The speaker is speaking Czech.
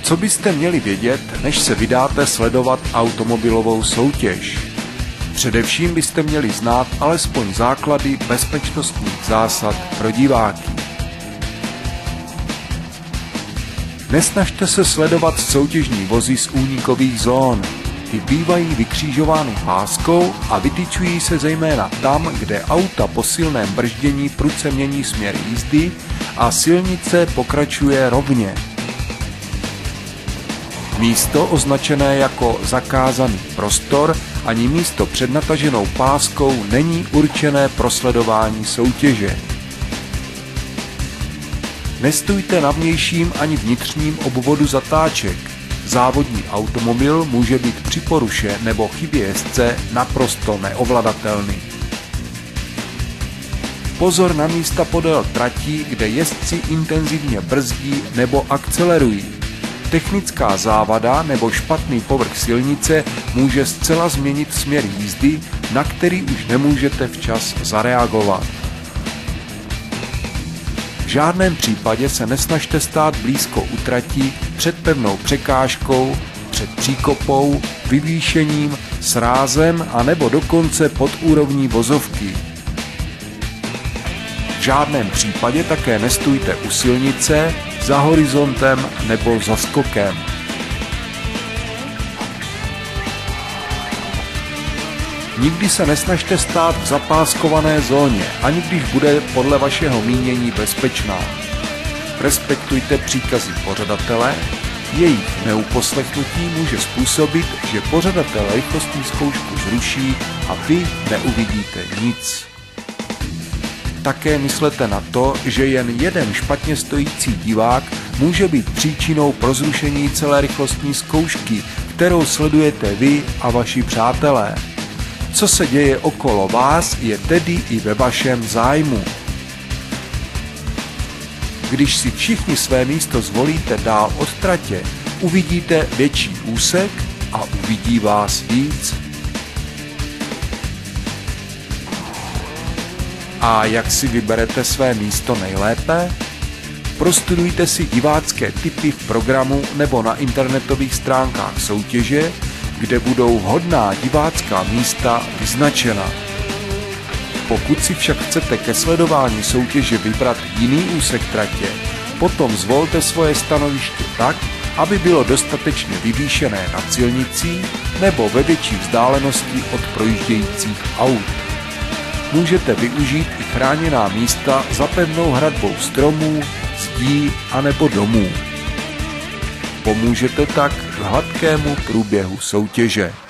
Co byste měli vědět, než se vydáte sledovat automobilovou soutěž? Především byste měli znát alespoň základy bezpečnostních zásad pro diváky. Nesnažte se sledovat soutěžní vozy z únikových zón. Ty bývají vykřižovány páskou a vytyčují se zejména tam, kde auta po silném brždění prudce mění směr jízdy a silnice pokračuje rovně. Místo označené jako zakázaný prostor ani místo před nataženou páskou není určené pro sledování soutěže. Nestůjte na vnějším ani vnitřním obvodu zatáček. Závodní automobil může být při poruše nebo chybě jezdce naprosto neovladatelný. Pozor na místa podél tratí, kde jezdci intenzivně brzdí nebo akcelerují. Technická závada nebo špatný povrch silnice může zcela změnit směr jízdy, na který už nemůžete včas zareagovat. V žádném případě se nesnažte stát blízko u trati před pevnou překážkou, před příkopou, vyvýšením, srázem a nebo dokonce pod úrovní vozovky. V žádném případě také nestůjte u silnice, za horizontem nebo za skokem. Nikdy se nesnažte stát v zapáskované zóně, ani když bude podle vašeho mínění bezpečná. Respektujte příkazy pořadatele, jejich neuposlechnutí může způsobit, že pořadatel rychlostní zkoušku zruší a vy neuvidíte nic. Také myslete na to, že jen jeden špatně stojící divák může být příčinou pro zrušení celé rychlostní zkoušky, kterou sledujete vy a vaši přátelé. Co se děje okolo vás, je tedy i ve vašem zájmu. Když si všichni své místo zvolíte dál od tratě, uvidíte větší úsek a uvidí vás víc. A jak si vyberete své místo nejlépe? Prostudujte si divácké tipy v programu nebo na internetových stránkách soutěže, kde budou vhodná divácká místa vyznačena. Pokud si však chcete ke sledování soutěže vybrat jiný úsek tratě, potom zvolte svoje stanoviště tak, aby bylo dostatečně vyvýšené nad silnicí nebo ve větší vzdálenosti od projíždějících aut. Můžete využít i chráněná místa za pevnou hradbou stromů, zdí anebo domů. Pomůžete tak k hladkému průběhu soutěže.